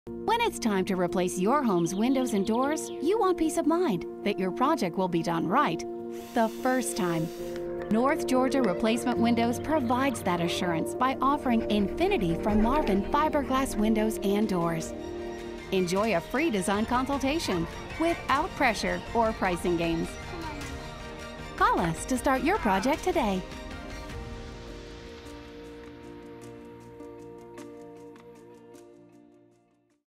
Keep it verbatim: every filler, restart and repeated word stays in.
When it's time to replace your home's windows and doors, you want peace of mind that your project will be done right the first time. North Georgia Replacement Windows provides that assurance by offering Infinity from Marvin fiberglass windows and doors. Enjoy a free design consultation without pressure or pricing games. Call us to start your project today.